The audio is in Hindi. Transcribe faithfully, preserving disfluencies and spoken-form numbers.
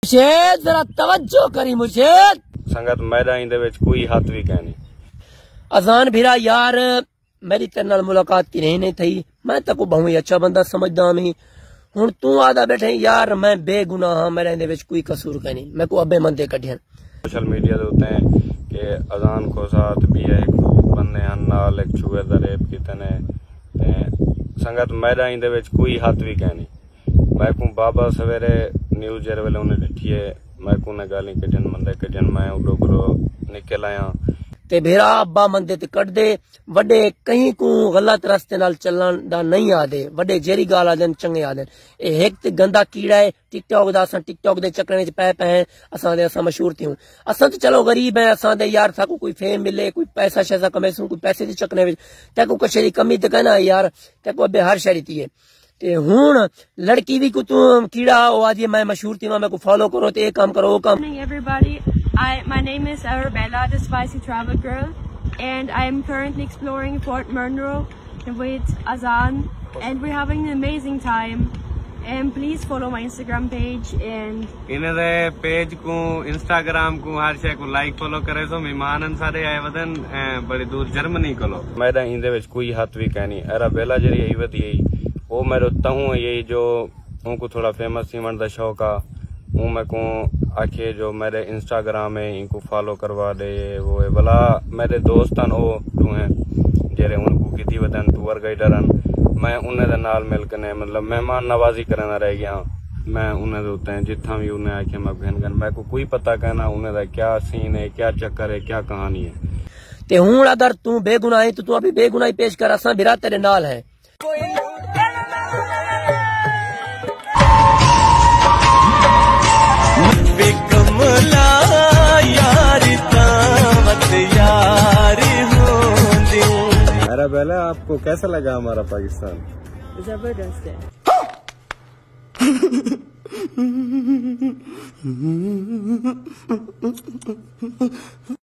मुर्शेद जरा तवज्जो करी मुर्शेद। संगत मेरा इंदे विच कोई हाथ भी कहनी। अजान भिरा यार मेरी तेरे नाल मुलाकात की नहीं नहीं थी। मैं तको बहुत अच्छा बंदा समझदा मैं। हुण तू आदा बैठे यार मैं बेगुनाह हाँ, मेरे इंदे विच कोई कसूर कहनी। मैं को अबे मंदे कढियन सोशल मीडिया दे होते हैं कि अजान खोसा भी है एक बंदे हन नाल एक छुए दा रेप कीते ने ते संगत मेरा इंदे विच कोई हाथ भी कहनी। मैं को बाबा सवेरे न्यूज़ जेरे वेले उन्हें डिठी है मैं को ने गाली कढन मंदे कढन मैं उडो गुरो निकल आया ते भेरा अब्बा मंदे ते कट दे वड्डे कहीं को गलत रास्ते नाल चलन दा नहीं आदे वड्डे जेरी गाल आदे चंगे आदे। ए एक ते गंदा कीड़ा है टिकटॉक दा। असां टिकटॉक दे चक्करे विच पै पै असां दे असां मशहूर थियूं। असां तो चलो गरीब है असां दे यार साकू कोई फेम मिले कोई पैसा शैसा कमेसूं कोई पैसे दे चक्करे विच तेको कशे दी कमी ते कहना यार तेको अबे हर शहरी थी है ते हुण लड़की भी को तू कीड़ा ओ आदि मैं मशहूर थी मैं को फॉलो करो ते काम करो वो काम। Everybody, I my name is Arabella, the spicy travel girl, and I am currently exploring Fort Monroe with Azan, and we're having an amazing time. And please follow my Instagram page and इन्हें पेज को Instagram को हर शे को लाइक फॉलो करे सो मेहमान सारे आए वदन बड़ी दूर जर्मनी को लो। मेरा इंदे विच कोई हाथ भी कहनी। अराबेला जरी आई वत यही वो मेरे तहूँ यही जो उनको थोड़ा फेमस सीमन दा शौक आ वो मैं को आखे जो मेरे इंस्टाग्राम है इनको फॉलो करवा दे वो है भला मेरे दोस्तन वो तू हैं जेरे उनको किती वदन टूर गाइडरन मैं उन्हें दे नाल मिलकने मतलब मेहमान नवाजी करना रह गया। मैं उन्हें दे होते हैं जितना भी उन्हें आखे मैं बहन गन मैं को कोई पता कहना उन्हें दा क्या सीन है क्या चक्कर है क्या कहानी है। ते हुण अगर तू बेगुनाह है तो तू अभी बेगुनाही पेश कर असां भिरा तेरे नाल है। अराबेला आपको कैसा लगा हमारा पाकिस्तान? जबरदस्त है।